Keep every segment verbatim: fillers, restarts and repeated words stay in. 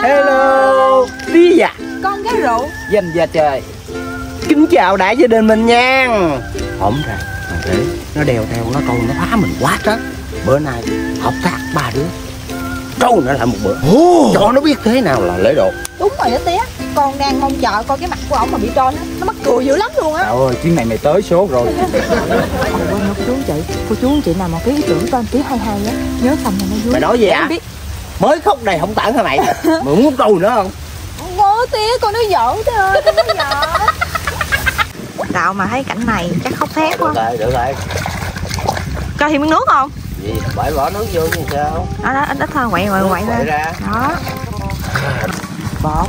Hello Lý à, con gái rượu danh gia trời. Kính chào đại gia đình mình nha. Hổm ra thằng Thế nó đeo theo nó câu nó phá mình quá đó. Bữa nay hợp tác ba đứa trâu nữa lại một bữa oh. Cho nó biết thế nào là lễ độ. Đúng rồi đó tía, con đang mong chờ coi cái mặt của ổng mà bị tròn á, nó mắc cười dữ lắm luôn á. Trời ơi, chuyến này mày tới số rồi. Quên cô chú chị, cô chú chị nào mà cái ý tưởng con tía hay hay á, nhớ xong rồi nó vui. Mày nói gì hả? Mới khóc đầy không tản hả mày? Mày muốn trâu nữa không? Ngô tía, con nói giỡn thôi, con nói giỡn. Đạo mà thấy cảnh này chắc khóc thét quá. Được rồi, được rồi. Cho thêm miếng nước không? Gì, bãi bỏ nước vô như sao? Đó, đó, ít ít thôi, quậy quậy quậy lên. Ra. Đó. Bột.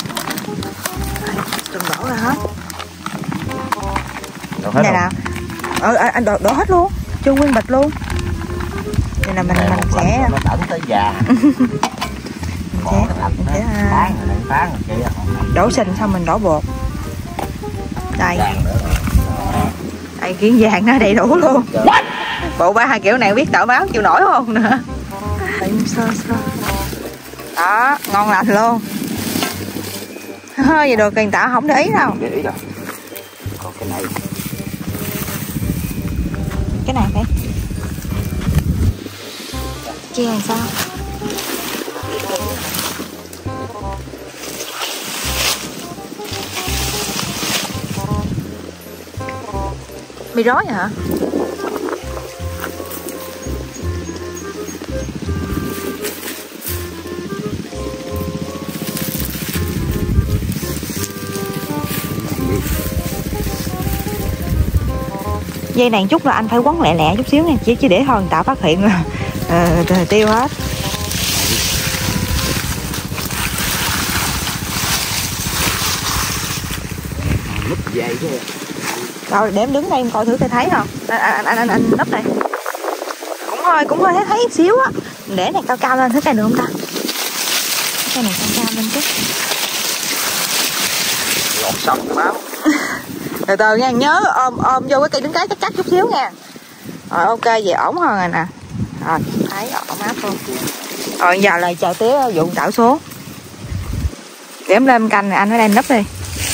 Đừng đổ ra hết. Đổ hết này nào. Ờ, anh đổ, đổ hết luôn. Chưa nguyên bịch luôn. Đây là mình mình sẽ nó tẩm tới già. mình sẽ đổ sình xong mình đổ bột. Đây. Đây kiến vàng nó đầy đủ luôn. Bộ ba hai kiểu này biết tảo báo chịu nổi không nữa. Sơ sơ. Đó, ngon lành luôn. Hơi vậy được Kiền Tạo không để ý đâu. Để ý đâu. Còn cái này. Cái này phải chia làm sao? Bị rối hả? Dây này chút là anh phải quấn lẹ lẹ chút xíu nha, chỉ chỉ để thôi Tạo phát hiện là uh, tiêu hết. Núp dây chứ. Rồi để em đứng đây em coi thử thấy thấy không? Anh anh anh anh, anh núp đây. Cũng hơi cũng hơi thấy thấy chút xíu á. Để này cao cao lên thấy cây được không ta? Cái này cao cao lên chút. Lọt xong báo. Từ từ nha, nhớ ôm ôm vô cái cây đứng cái chắc chắc chút xíu nha. Rồi ok vậy ổn hơn rồi nè. Rồi thấy ổn áp luôn. Rồi giờ là chờ tía vụ Tạo số. Để em lên canh này anh ở đây nấp đi.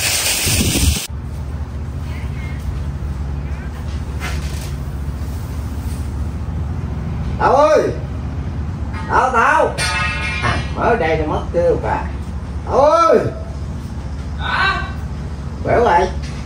Tao ơi. Tao tao. À, mới đây nó mất tiêu bà. Tao ơi. Hả? Khỏe vậy.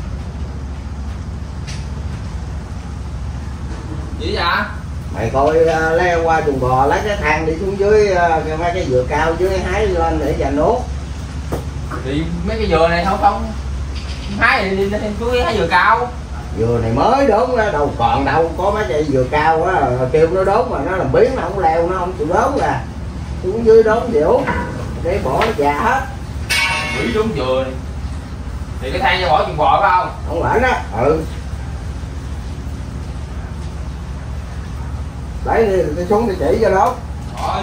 Gì vậy? Mày coi uh, leo qua chuồng bò lấy cái thang đi xuống dưới uh, mấy cái dừa cao dưới hái lên để dành nốt. Thì mấy cái dừa này không không hái thì đi lên cuối hái dừa cao. Dừa này mới đốn ra đâu còn đâu có mấy cây dừa cao á, kêu nó đốn mà nó làm biến nó không leo nó không chịu đốn à. Xuống dưới đốn chịu để bỏ nó già hết. Quỷ trúng dừa này. Thì cái thang cho bỏ chuồng bò phải không? Không phải đó. Ừ. Lấy đi tôi xuống thì chỉ cho nó. Rồi.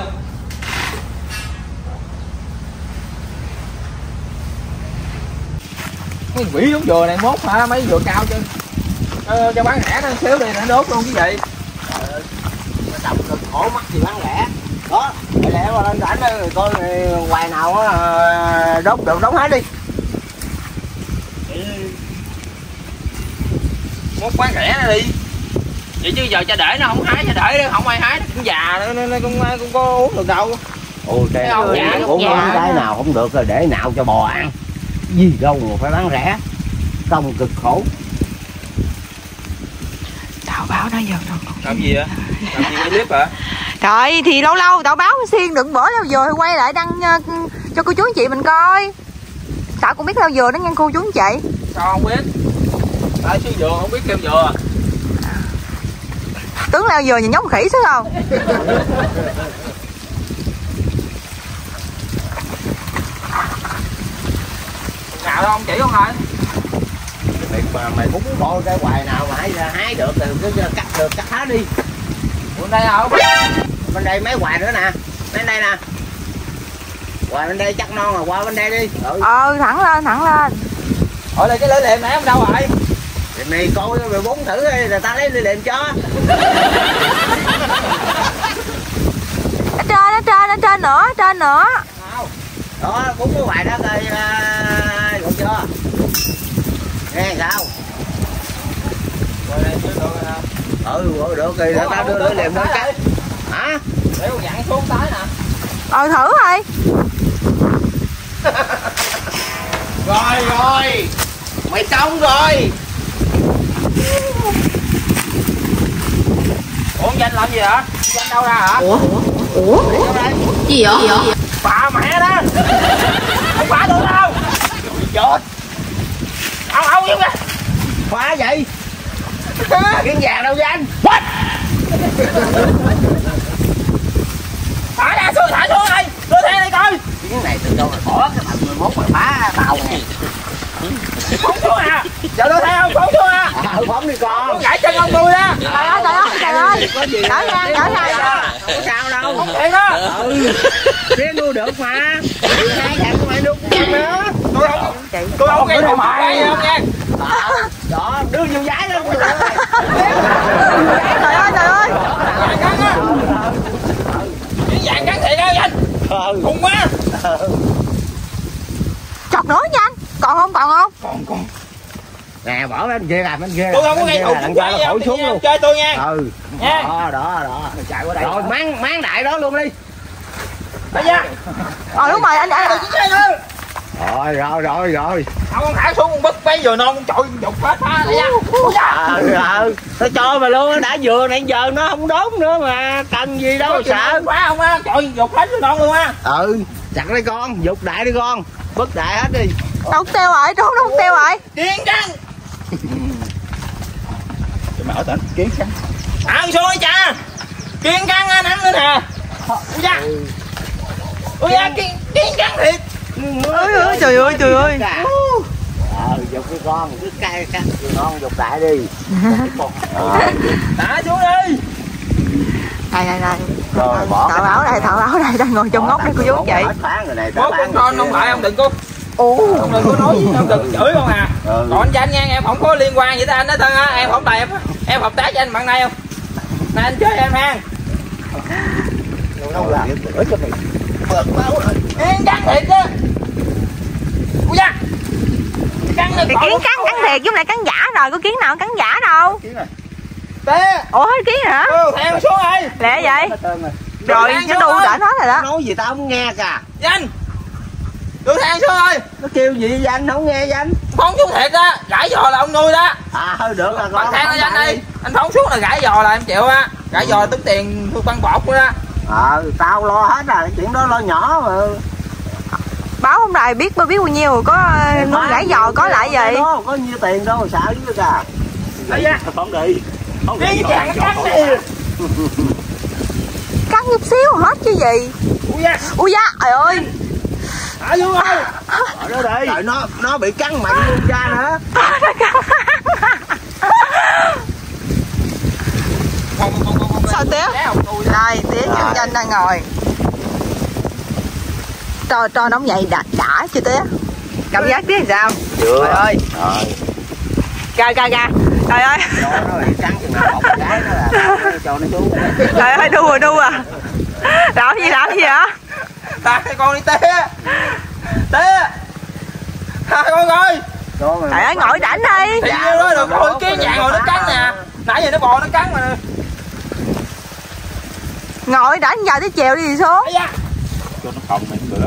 Mấy quỷ trúng dừa này mốt hả, mấy dừa cao chứ. Ờ, cho bán rẻ nó xíu đi nó đốt luôn cái gì. Trời ơi, đọc cực khổ mắc gì bán rẻ. Đó, để lẽ qua lên rảnh đó rồi coi hoài nào á đốt được đóng hết đi. Mốt bán rẻ nó đi. Vậy chứ giờ cho để nó không hái, cho để nó không ai hái nó cũng già nó, nó, nó cũng ai cũng có uống được đâu. Ôi trời ơi, dạ, uống dạ. cái nào không được rồi để nào cho bò ăn. Gì đâu mà phải bán rẻ. Công cực khổ. Tạo báo nó giờ rồi. Làm gì vậy? Làm gì cái clip hả? Trời thì lâu lâu Tạo báo xiên đừng bỏ leo dừa quay lại đăng uh, cho cô chú anh chị mình coi. Tạo cũng biết leo dừa đó nha cô chú anh chị. Sao không biết? Tại xuống dừa không biết kêu dừa. Tướng leo dừa nhìn giống khỉ chứ không? Nào đâu không chỉ không thôi. Mày mà mày muốn coi cái hoài nào mà hái, hái được thì cứ cắt được cắt hết đi. Bên đây không? Bên đây mấy hoài nữa nè. Bên đây nè. Hoài bên đây chắc non rồi, qua bên đây đi. Ừ. Ờ thẳng lên thẳng lên. Ủa đây cái lưỡi liềm nãy không đâu rồi? Thì mày coi mày búng thử đi rồi tao lấy lưỡi liềm cho. Ở trên ở trên ở trên nữa ở trên nữa. Đó, bún của bài đó coi được chưa? Nghe sao? Rồi đây chứ được rồi nè. Ừ, được rồi, để tao đưa lưỡi liềm nó cắt. Hả? Để con dặn xuống tới nè. Ờ thử thôi. Rồi rồi. Mày xong rồi. Ủa anh Danh làm gì hả? Danh đâu ra hả? Ủa? Ủa? Gì vậy? Gì vậy? Bà mẹ đó. Không phải tôi đâu. Chết. Ông ông chứ kìa. Khóa vậy. Kiến vàng đâu Danh? What? Thả ra xuống, thả xuống đây. Đưa theo đây coi. Kiến này từ đâu mà bỏ cái thằng mười mốt mà phá tàu này. Phóng xuống à. Giờ đưa theo phóng xuống à. À, phóng đi con. Con gãy chân ông tôi đó. Trời ơi trời ơi trời ơi. Trở ra trở ra. Không sao đâu. Không thiệt đó. Ừ. Riêng nuôi được mà. Hai thằng của mày nuôi con nữa. Tôi không tôi không nghe thoại mày không nha. Đó, đưa vô giấy đó. Trời ơi trời ơi. Cái vàng cắn thiệt á Danh. Khùng quá. Chọc nữa nha anh. Còn không còn không? Còn còn. Nè bỏ bên kia làm bên kia. Tôi không có nghe khùng đặng cho nó khỏi xuống luôn. Chơi tôi nha. Ừ. Nha. Đó đó đó. Chạy qua đây. Rồi máng máng đại đó luôn đi. Bây giờ. Ờ đúng rồi anh anh. Rồi rồi rồi rồi. Ông con thả xuống con bứt bây giờ non con trội dục hết phá lại ra. Ờ ờ. Tao cho mày luôn đã vừa nãy giờ nó không đốn nữa mà cần gì đâu sợ. Quá không á, trội dục hết vô non luôn á. Ừ, chặt đây con, dục đại đi con. Bứt đại hết đi. Đâu tiêu rồi, trốn đâu tiêu rồi. Kiên căng. Cho mày ở tỉnh kiến căng. Thả xuống đi cha. Kiên căng á nắng nữa nè. Ui da. Ui da kiên kiên căng thiệt. Ôi ơi trời ơi trời ơi. Ờ, dục đi con, cứ cay cay con dục đại đi. Thả xuống đi. Đây đây đây. Rồi bỏ. Thợ báo đây, thợ báo đây đang ngồi trong ngóc đây cô chú chị. Bố con con không phải ông đừng có. Ồ. Ông đừng có nói với ông đừng chửi con à. Ừ. Còn anh Danh nha, em không có liên quan gì tới anh hết trơn á, em không tài em hợp tác với anh bạn này không? Này anh chơi em ha. Đâu làm bữa cho mày. Bợt máu rồi. Kiên căng thiệt chứ. Ui da. Căng Thì kiến cắn cắn thiệt chứ lại cắn giả rồi, có kiến nào cắn giả đâu. Kiến này. Té. Ủa hết kiến hả? Ừ, theo xuống đi. Lẹ vậy? Rồi Rồi nó đu đã nói rồi đó. Nói gì tao không nghe kìa. Danh. Đưa thang xuống thôi. Nó kêu gì Danh không nghe Danh. Phóng xuống thiệt á, gãi giò là ông nuôi đó. À thôi được rồi Bắn con. thang nó Danh đi. Anh phóng xuống là gãi giò là em chịu á. Gãi giò tính tiền thu băng bọt nữa đó. Ờ tao lo hết rồi, chuyện đó lo nhỏ mà. Báo hôm nay biết biết bao nhiêu có nuôi gãi giò có lại gì. Đó, có nhiêu tiền đâu mà sợ chứ kìa. Đây da. Phóng đi. Phóng đi. Đi chàng cắn đi. Cắn chút xíu hết chứ gì. Ui da. Ui da trời ơi. Thả xuống thôi. Ở đó đi. Trời nó nó bị cắn mạnh luôn cha nữa. Không không không không. Sao tía? Đây tía trong Danh đang ngồi. Trò trò nóng vậy đã đã chưa tía? Cảm giác tía làm sao? Chưa. Trời ơi. Rồi. Ca ca ca. Trời ơi. Cho nó bị cắn chừng nào một cái nó là cho nó xuống. Trời ơi đu rồi đu à. Làm gì làm gì hả? Ta con đi té. Té. Hai con ơi. Trời ơi ngồi rảnh đi. Thì nhiêu đó được rồi, cái vàng ngồi nó cắn nè. Nãy giờ nó bò nó cắn mà. Ngồi rảnh giờ tới chiều đi xuống. Ây da. Cho nó phòng mình bữa.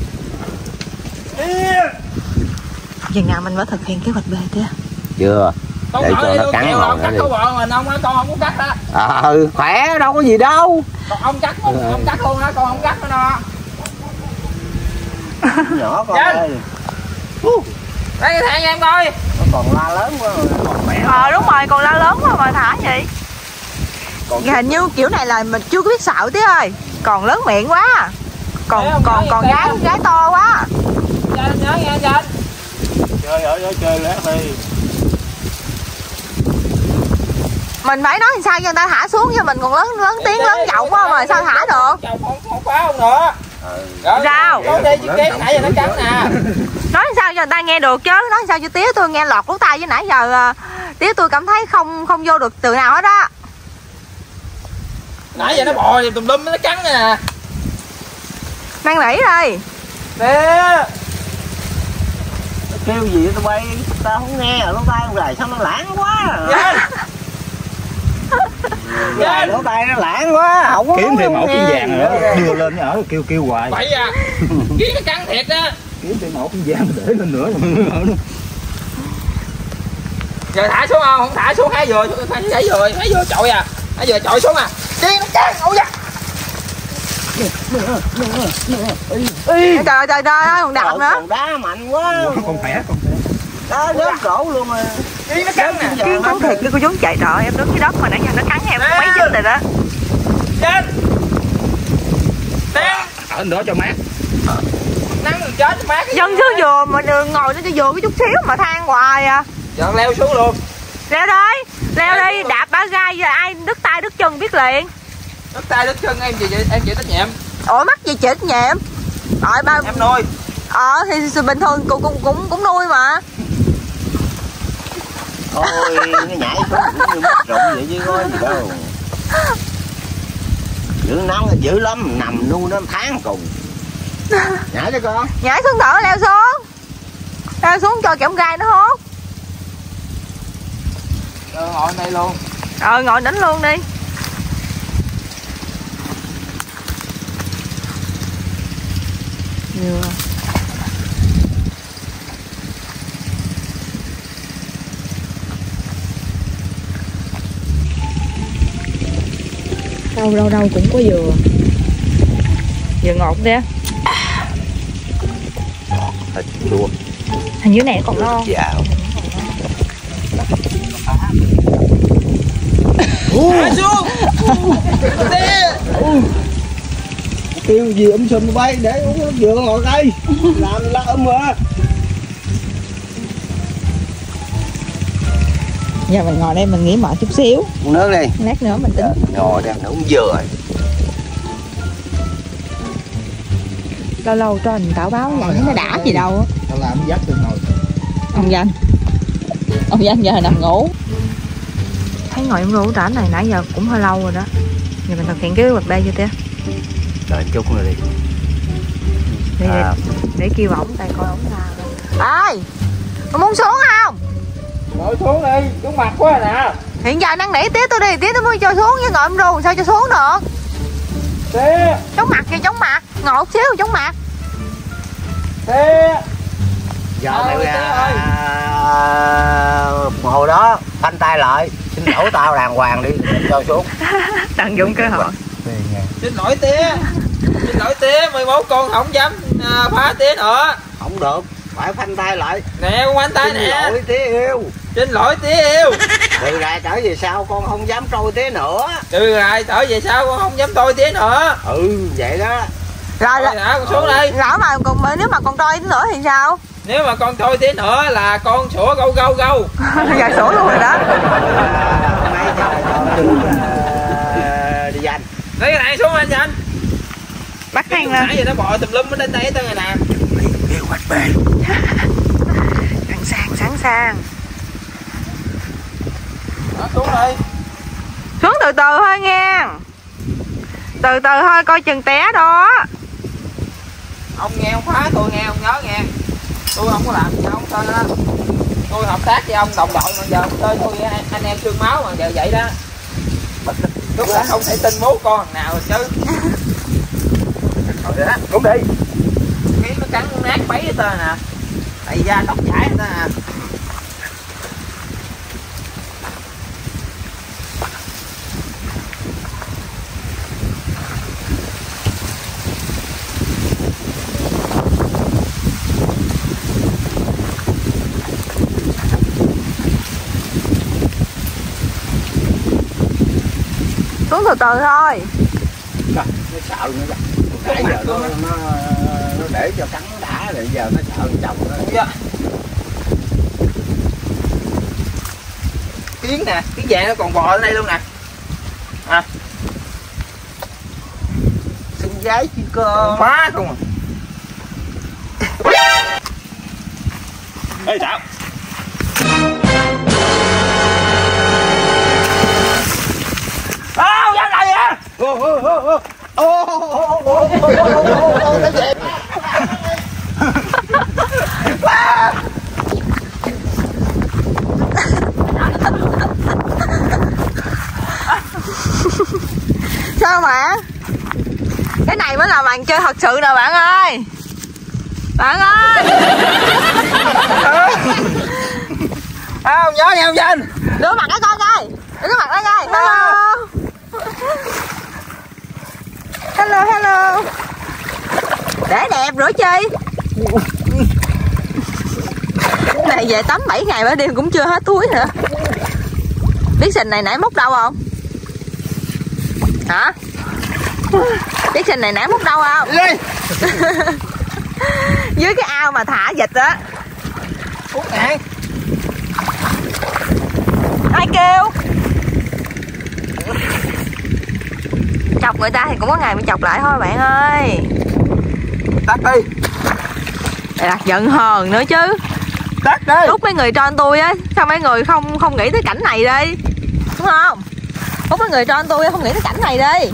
Chừng nào mình phải thực hiện kế hoạch B tía. Chưa. Con Để cho nó cắn ông ngồi cắt đi. con bò mình ông á, con không có cắt á. Ờ khỏe đâu có gì đâu. Còn ông cắt không, ông cắt luôn á, con không cắt nữa đó. Nhỏ con Danh. ơi. Đây cái thang em coi. Nó còn la lớn quá còn khỏe. Ờ đúng rồi còn la lớn quá mà thả vậy. Hình như kiểu này là mình chưa có biết xạo tía ơi. Còn lớn miệng quá. Còn Để còn còn gái gái to quá. Danh nhớ nghe Danh. Chơi ở đó chơi lẽ đi. Mình phải nói làm sao cho người ta thả xuống, cho mình còn lớn lớn tiếng lớn giọng quá mà sao thả được. Chồng không không phá không nữa. Rồi, Sao? Nói đi chứ kém nãy giờ nó cắn nè. Nói làm sao cho người ta nghe được chứ, nói làm sao cho tía tôi nghe lọt lỗ tai với nãy giờ tía tôi cảm thấy không không vô được từ nào hết á. Nãy giờ nó bò tùm lum nó cắn nè. Mang nỉ đi. Nè. Kêu gì tao bay, tao không nghe, lỗ tai con gài sao nó lãng quá. Gài lỗ tai nó lãng quá, không có. Kiếm thêm mẫu kiến vàng nữa, đưa lên ở kêu kêu hoài. Vậy à? Kiếm cái cắn thiệt á. Kiếm thêm mẫu kiến vàng để lên nữa. Giờ thả xuống không? Không thả xuống hái vừa, hái vừa, hái vừa chọi à. Hái vừa chọi xuống à. Đi nó cắn ngủ ra. Trời trời trời ơi, còn đạp nữa. Còn đá mạnh quá. Con khỏe, con khỏe. Đá rớt cổ luôn rồi. Đi nó cắn nè. Kiến thú thiệt cái cô chú chạy trời, em đứng dưới đất mà nãy giờ nó cắn em mấy chút rồi đó. Trên. Nè. Ở đó cho mát. Nắng rồi chết cho mát. Dân xuống giường mà đường ngồi nó cho giường cái chút xíu mà than hoài à. Giờ leo xuống luôn. Leo đi, leo đi, đạp bả gai giờ ai đứt tay đứt chân biết liền. Đứt tay đứt chân em chị em chịu trách nhiệm. Ủa mắc gì chịu trách nhiệm? Rồi ba Em nuôi. Ờ thì bình thường cũng cũng cũng cũng nuôi mà. Thôi nó nhảy xuống cũng như mất rụng vậy chứ có gì đâu. Dữ nắng dữ lắm, nằm nuôi nó tháng cùng. Nhảy cho con. Nhảy xuống thở leo xuống. Leo xuống cho kẻm gai nó hốt. Ờ, ngồi đây luôn. Ờ ngồi đỉnh luôn đi. Nhiều à. Đâu đâu đâu cũng có dừa. Dừa ngọt đi á. Thịt chua. Hình như này còn non. Dạ. Thả xuống. Kêu gì um sùm bay để uống nước dừa ngồi đây. Làm la um à. Giờ mình ngồi đây mình nghỉ mệt chút xíu. Uống nước đi. Lát nữa mình tính. Ngồi đây nó uống dừa. Lâu lâu cho anh Tảo báo vậy nó đã gì đâu á. Tao làm dắt từ ngồi. Ông Danh. Ông Danh giờ nằm ngủ. Thấy ngồi em ngủ trển này nãy giờ cũng hơi lâu rồi đó. Giờ mình thực hiện cái bật đây cho tía. Đợi chút nữa đi. Để, À. để kêu ổng tay coi ổng sao. Ơi, con muốn xuống không? Ngồi xuống đi, xuống mặt quá nè. Hiện giờ năn nỉ tía tôi đi, tía tôi mới cho xuống chứ ngồi em ru sao cho xuống được. Tía. Chống mặt kìa, chống mặt. Ngồi một xíu chống mặt. Tía. Giờ Ờ, mày tía ơi. à, hồi đó phanh tay lại, xin lỗi tao đàng hoàng đi, cho xuống. Tận dụng cơ hội. Xin lỗi tía. Xin lỗi tía, mười một con không dám à, phá tía nữa. Không được, phải phanh tay lại. Nè con anh tay Xin nè. lỗi tía yêu. Xin lỗi tía yêu. Từ nay trở về sau con không dám trôi tía nữa. Từ rồi trở về sau con không dám tôi tía nữa. Ừ vậy đó. Rồi Rồi là hả, con xuống đây. lỡ mà còn nếu mà còn trôi nữa thì sao? Nếu mà con thôi tía nữa là con sủa gâu gâu gâu. Giờ sổ luôn rồi đó. Mấy giờ cho đi danh. Lấy cái này xuống anh cho anh. Bắt Cái hang lúc lên. nãy giờ nó bò tùm lum ở trên đây tới này nè. Kế hoạch bền. Sẵn sàng, sẵn sàng. Đó, xuống đi. Xuống từ từ thôi nha. Từ từ thôi coi chừng té đó. Ông nghe ông phá tôi nghe ông nhớ nghe. Tôi không có làm gì ông thôi đó. Tôi hợp tác với ông đồng đội mà giờ chơi tôi với anh em xương máu mà giờ vậy đó. Lúc là không thể tin bố con thằng nào chứ. Rồi đó, cũng đi. Cái nó cắn nát bấy hết trơn nè. Tại da tóc chảy hết trơn nè. Xuống từ từ thôi. Nó sợ nữa kìa. Nãy giờ nó, nó, nó để cho cắn đã rồi giờ nó sợ chồng nó. Dạ. Kiến nè, kiến vàng nó còn bò ở đây luôn nè. À. Xin giấy chứ cơ. Phá không à. Ê sao? Ô, dám lại vậy? Ô ô ô ô ô ô ô ô ô ô ô ô không bạn? Cái này mới là màn chơi thật sự nè bạn ơi. Bạn ơi. À, không nhớ nha ông Vinh. Đưa mặt nó coi coi. Đưa cái mặt nó coi. Hello. Hello hello. Để đẹp rửa chi. Này về tắm bảy ngày bảy đêm cũng chưa hết túi nữa. Biết sình này nãy múc đâu không? Hả? Biết sình này nãy múc đâu không? Dưới cái ao mà thả vịt á. Phút nè. Ai kêu? Chọc người ta thì cũng có ngày mới chọc lại thôi bạn ơi. Tắt đi. Đây là giận hờn nữa chứ. Tắt đi. Lúc mấy người cho tôi á, sao mấy người không không nghĩ tới cảnh này đi, đúng không? Lúc mấy người cho tôi không nghĩ tới cảnh này đi.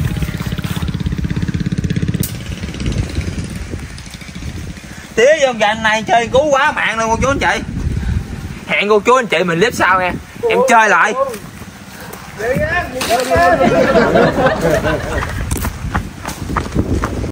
Tía với ông Vinh này chơi cú quá mạng luôn cô chú anh chị. Hẹn cô chú anh chị mình clip sau nha. Em chơi lại.